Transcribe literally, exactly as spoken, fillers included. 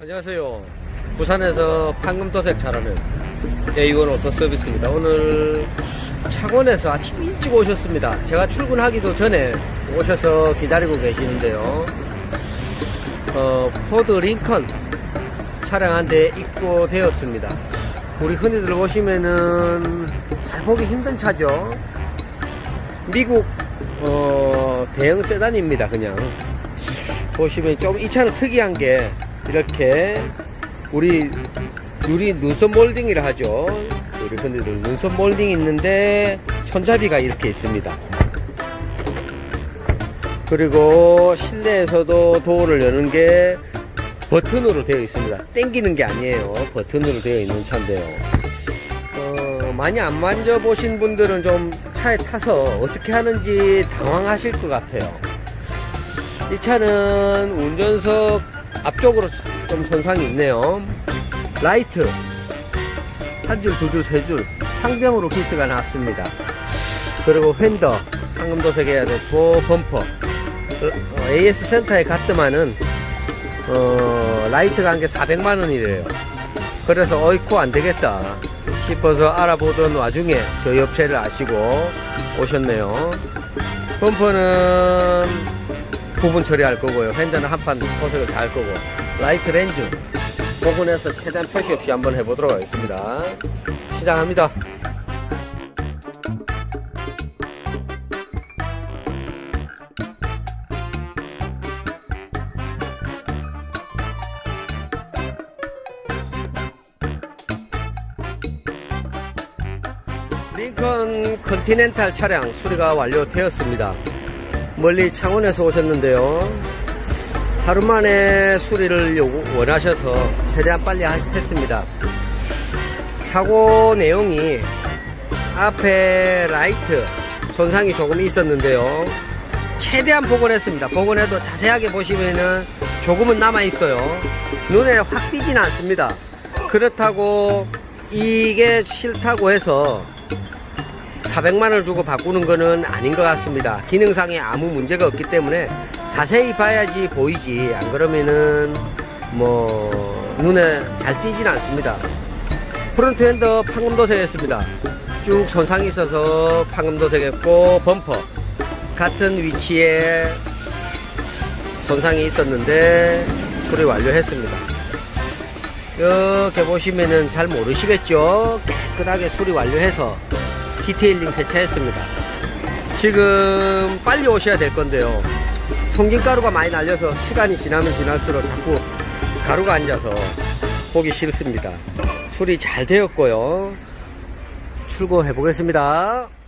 안녕하세요. 부산에서 판금도색 잘하는 에이원 오토서비스입니다. 오늘 창원에서 아침 일찍 오셨습니다. 제가 출근하기도 전에 오셔서 기다리고 계시는데요. 어, 포드 링컨 차량 한 대 입고되었습니다. 우리 흔히들 보시면은 잘 보기 힘든 차죠. 미국 어, 대형 세단입니다. 그냥 보시면 좀 이 차는 특이한 게 이렇게 우리 유리 눈썹 몰딩이라 하죠. 우리 흔히들 눈썹 몰딩이 있는데 손잡이가 이렇게 있습니다. 그리고 실내에서도 도어를 여는 게 버튼으로 되어 있습니다. 당기는 게 아니에요. 버튼으로 되어 있는 차인데요. 어, 많이 안 만져보신 분들은 좀 차에 타서 어떻게 하는지 당황하실 것 같아요. 이 차는 운전석 앞쪽으로 좀 손상이 있네요. 라이트 한 줄, 두 줄, 세 줄 상병으로 피스가 나왔습니다. 그리고 휀더 황금도색 해야 되고, 범퍼 에이에스 센터에 갔더만은 어, 라이트가 한 개 사백만 원이래요. 그래서 어이쿠 안되겠다 싶어서 알아보던 와중에 저희 업체를 아시고 오셨네요. 범퍼는 부분 처리할 거고요. 휀더는 한판 포색을 다 할 거고, 라이트 렌즈 복원해서 최대한 표시 없이 한번 해보도록 하겠습니다. 시작합니다. 링컨 컨티넨탈 차량 수리가 완료되었습니다. 멀리 창원에서 오셨는데요. 하루 만에 수리를 원하셔서 최대한 빨리 했습니다. 사고 내용이 앞에 라이트 손상이 조금 있었는데요. 최대한 복원했습니다. 복원해도 자세하게 보시면은 조금은 남아 있어요. 눈에 확 띄지는 않습니다. 그렇다고 이게 싫다고 해서 사백만 원을 주고 바꾸는 거는 아닌 것 같습니다. 기능상에 아무 문제가 없기 때문에 자세히 봐야지 보이지, 안 그러면은 뭐 눈에 잘 띄진 않습니다. 프론트 핸더 판금도색했습니다. 쭉 손상이 있어서 판금도색했고, 범퍼 같은 위치에 손상이 있었는데 수리 완료했습니다. 이렇게 보시면은 잘 모르시겠죠? 깨끗하게 수리 완료해서 디테일링 세차했습니다. 지금 빨리 오셔야 될 건데요. 송진가루가 많이 날려서 시간이 지나면 지날수록 자꾸 가루가 앉아서 보기 싫습니다. 수리 잘 되었고요. 출고해 보겠습니다.